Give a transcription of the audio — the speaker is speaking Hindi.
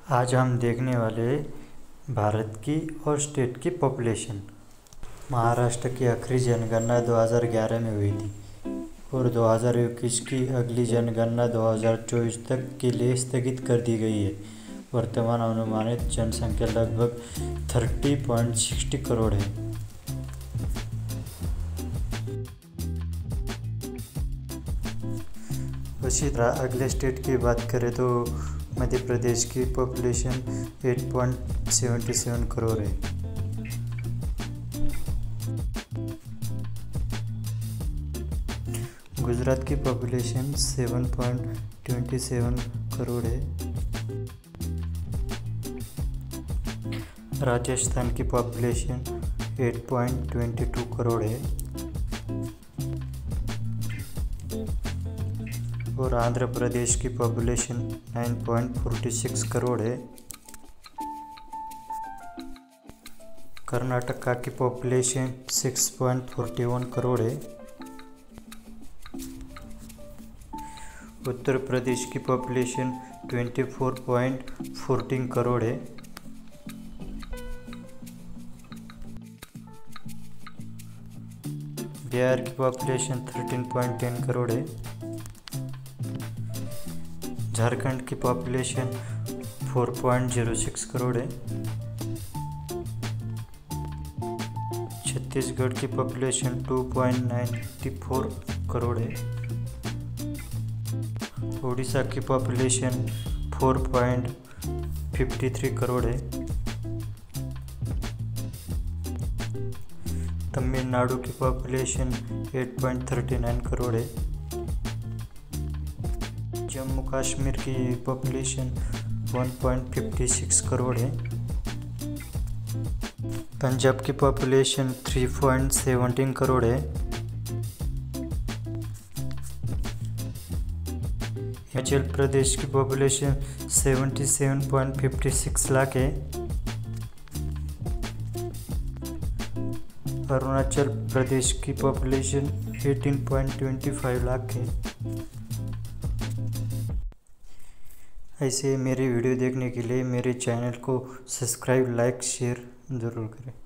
आज हम देखने वाले भारत की और स्टेट की पॉपुलेशन। महाराष्ट्र की आखिरी जनगणना 2011 में हुई थी और 2021 की अगली जनगणना 2024 तक के लिए स्थगित कर दी गई है। वर्तमान अनुमानित जनसंख्या लगभग 30.60 करोड़ है। उसी तरह अगले स्टेट की बात करें तो मध्य प्रदेश की पॉपुलेशन 8.77 करोड़ है। गुजरात की पॉपुलेशन 7.27 करोड़ है। राजस्थान की पॉपुलेशन 8.22 करोड़ है और आंध्र प्रदेश की पॉपुलेशन 9.46 करोड़ है। कर्नाटका की पॉपुलेशन 6.41 करोड़ है। उत्तर प्रदेश की पॉपुलेशन 24.14 करोड़ है। बिहार की पॉपुलेशन 13.10 करोड़ है। झारखंड की पॉपुलेशन 4.06 करोड़ है। छत्तीसगढ़ की पॉपुलेशन 2.94 करोड़ है। उड़ीसा की पॉपुलेशन 4.53 करोड़ है। तमिलनाडु की पॉपुलेशन 8.39 करोड़ है। जम्मू कश्मीर की पॉपुलेशन 1.56 करोड़ है। पंजाब की पॉपुलेशन 3.17 करोड़ है। हिमाचल प्रदेश की पॉपुलेशन 77.56 लाख है। अरुणाचल प्रदेश की पॉपुलेशन 18.25 लाख है। ऐसे मेरे वीडियो देखने के लिए मेरे चैनल को सब्सक्राइब, लाइक, शेयर ज़रूर करें।